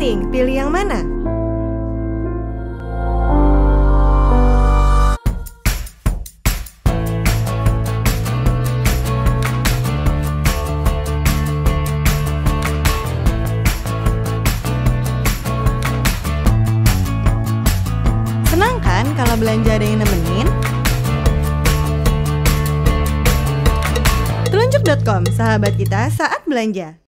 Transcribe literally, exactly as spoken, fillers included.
Bingung, pilih yang mana? Senang kan kalau belanja ada yang nemenin? telunjuk titik com, sahabat kita saat belanja.